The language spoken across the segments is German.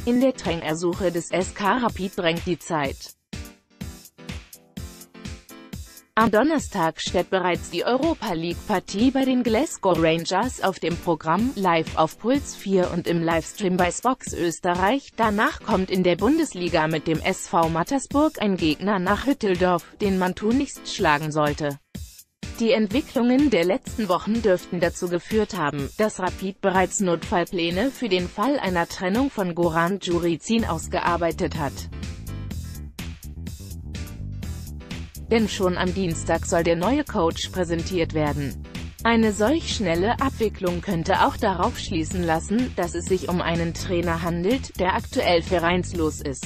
In der Trainersuche des SK Rapid drängt die Zeit. Am Donnerstag steht bereits die Europa-League-Partie bei den Glasgow Rangers auf dem Programm, live auf Puls 4 und im Livestream bei Spox Österreich. Danach kommt in der Bundesliga mit dem SV Mattersburg ein Gegner nach Hütteldorf, den man tunlichst schlagen sollte. Die Entwicklungen der letzten Wochen dürften dazu geführt haben, dass Rapid bereits Notfallpläne für den Fall einer Trennung von Goran Djuricin ausgearbeitet hat. Denn schon am Dienstag soll der neue Coach präsentiert werden. Eine solch schnelle Abwicklung könnte auch darauf schließen lassen, dass es sich um einen Trainer handelt, der aktuell vereinslos ist.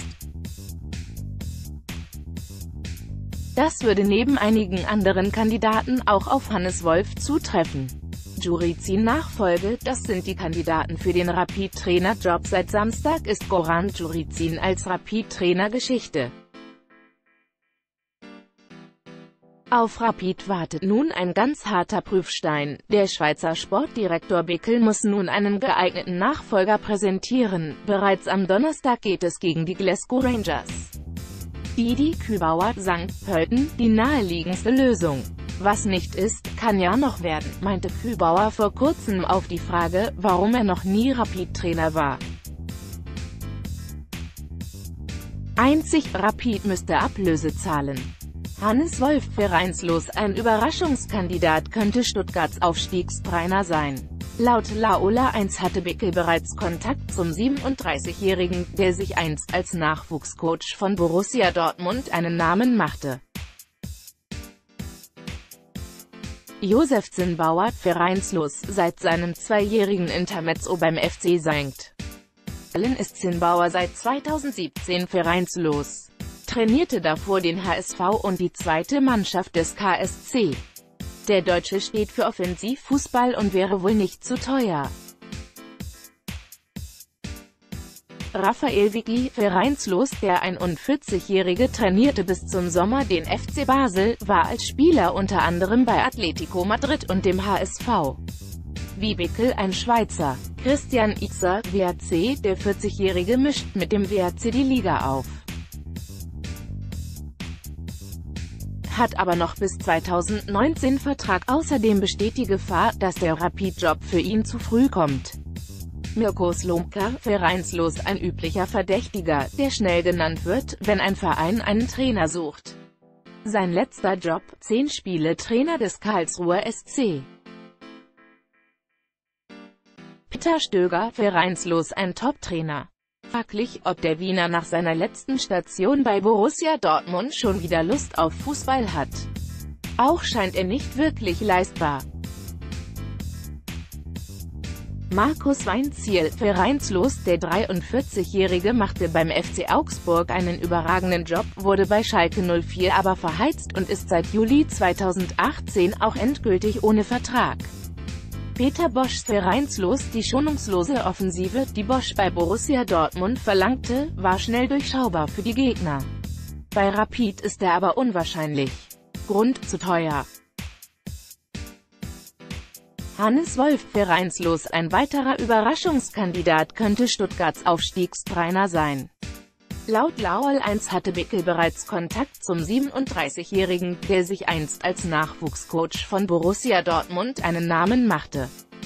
Das würde neben einigen anderen Kandidaten auch auf Hannes Wolf zutreffen. Djuricin-Nachfolge, das sind die Kandidaten für den Rapid-Trainer-Job. Seit Samstag ist Goran Djuricin als Rapid-Trainer Geschichte. Auf Rapid wartet nun ein ganz harter Prüfstein. Der Schweizer Sportdirektor Bickel muss nun einen geeigneten Nachfolger präsentieren. Bereits am Donnerstag geht es gegen die Glasgow Rangers. Didi Kübauer, St. Pölten, die naheliegendste Lösung. Was nicht ist, kann ja noch werden, meinte Kübauer vor kurzem auf die Frage, warum er noch nie Rapid-Trainer war. Einzig Rapid müsste Ablöse zahlen. Hannes Wolf vereinslos, ein Überraschungskandidat könnte Stuttgarts Aufstiegstrainer sein. Laut Laola 1 hatte Bickel bereits Kontakt zum 37-Jährigen, der sich einst als Nachwuchscoach von Borussia Dortmund einen Namen machte. Josef Zinnbauer, vereinslos, seit seinem zweijährigen Intermezzo beim FC St. Gallen ist Zinnbauer seit 2017 vereinslos. Trainierte davor den HSV und die zweite Mannschaft des KSC. Der Deutsche steht für Offensivfußball und wäre wohl nicht zu teuer. Raphael Vicky, vereinslos, der 41-Jährige trainierte bis zum Sommer den FC Basel, war als Spieler unter anderem bei Atletico Madrid und dem HSV. Wie Bickel ein Schweizer. Christian Itzer, WAC, der 40-Jährige mischt mit dem WAC die Liga auf. Hat aber noch bis 2019 Vertrag. Außerdem besteht die Gefahr, dass der Rapid-Job für ihn zu früh kommt. Mirko Slomka, vereinslos, ein üblicher Verdächtiger, der schnell genannt wird, wenn ein Verein einen Trainer sucht. Sein letzter Job, 10 Spiele Trainer des Karlsruher SC. Peter Stöger, vereinslos, ein Top-Trainer. Fraglich, ob der Wiener nach seiner letzten Station bei Borussia Dortmund schon wieder Lust auf Fußball hat. Auch scheint er nicht wirklich leistbar. Markus Weinzierl, vereinslos, der 43-Jährige machte beim FC Augsburg einen überragenden Job, wurde bei Schalke 04 aber verheizt und ist seit Juli 2018 auch endgültig ohne Vertrag. Peter Bosz, vereinslos, die schonungslose Offensive, die Bosz bei Borussia Dortmund verlangte, war schnell durchschaubar für die Gegner. Bei Rapid ist er aber unwahrscheinlich. Grund: zu teuer. Hannes Wolf, vereinslos, ein weiterer Überraschungskandidat könnte Stuttgarts Aufstiegstrainer sein. Laut Laol 1 hatte Bickel bereits Kontakt zum 37-Jährigen, der sich einst als Nachwuchscoach von Borussia Dortmund einen Namen machte.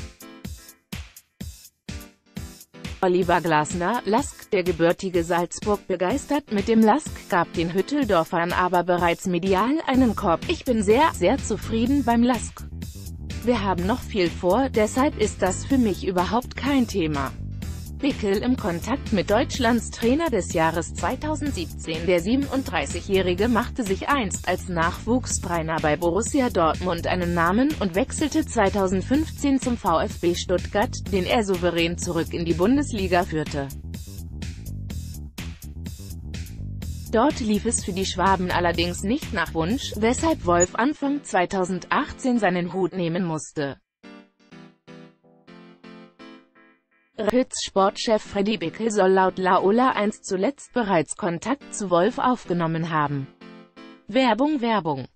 Oliver Glasner, LASK, der gebürtige Salzburg begeistert mit dem LASK, gab den Hütteldorfern aber bereits medial einen Korb. Ich bin sehr zufrieden beim LASK. Wir haben noch viel vor, deshalb ist das für mich überhaupt kein Thema. Bickel im Kontakt mit Deutschlands Trainer des Jahres 2017. Der 37-Jährige machte sich einst als Nachwuchstrainer bei Borussia Dortmund einen Namen und wechselte 2015 zum VfB Stuttgart, den er souverän zurück in die Bundesliga führte. Dort lief es für die Schwaben allerdings nicht nach Wunsch, weshalb Wolf Anfang 2018 seinen Hut nehmen musste. Rapids Sportchef Freddy Bickel soll laut Laola 1 zuletzt bereits Kontakt zu Wolf aufgenommen haben. Werbung